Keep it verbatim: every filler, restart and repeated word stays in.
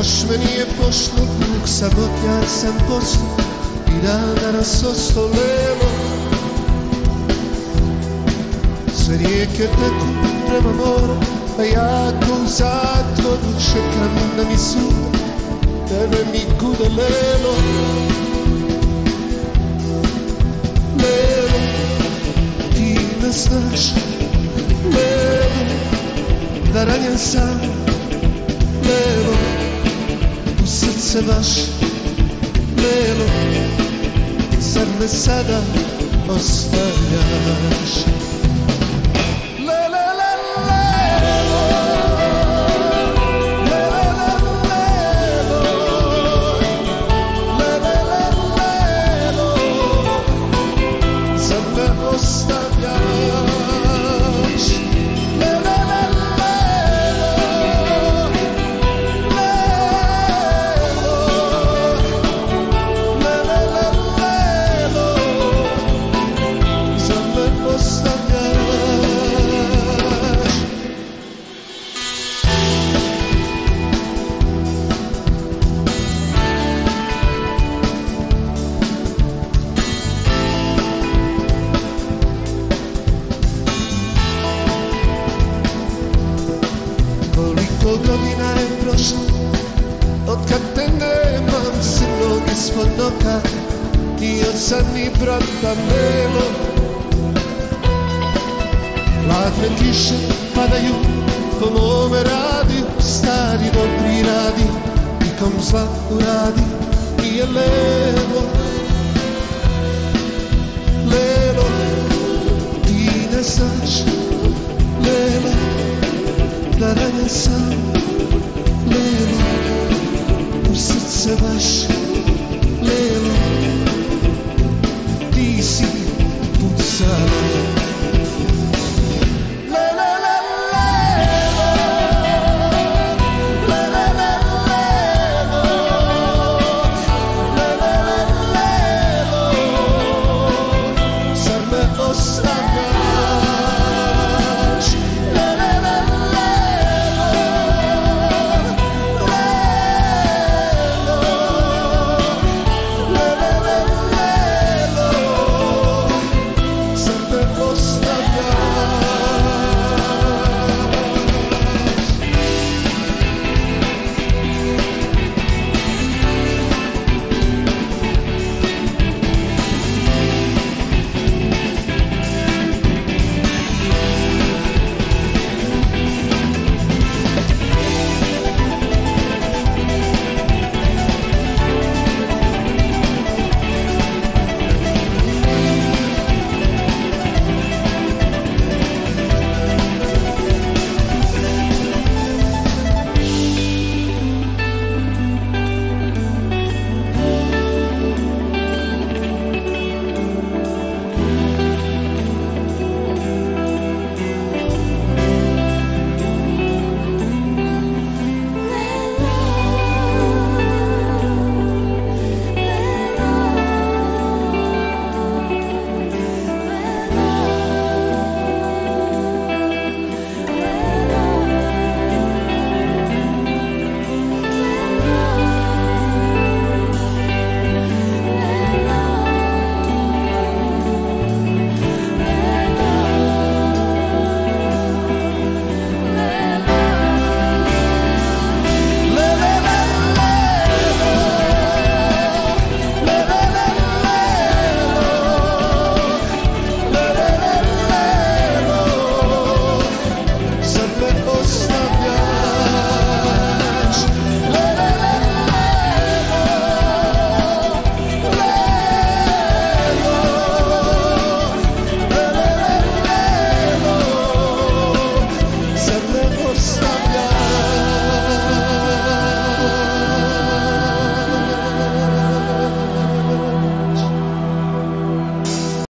Još me nije pošlo drug, samotnjak sam poslu i dan danas osto levo. Sve rijeke teku prema moru, a ja ko u zatvoru čekam da mi sude, tebe mi gude lelo. Lelo, ti ne znaš, lelo, da ranjen sam, lelo, u srce baš, lelo, zar me sada ostavljaš? Godina je prošla, otkad te nemam, se noge ispod noka, ni oca ni brata melo. Hladne kiše padaju po mome radiju, stari dobri radi, nikom zla uradi, nije levo. Levo, ti ne znaš, levo, da ranjen sam, lelo, u srce baš.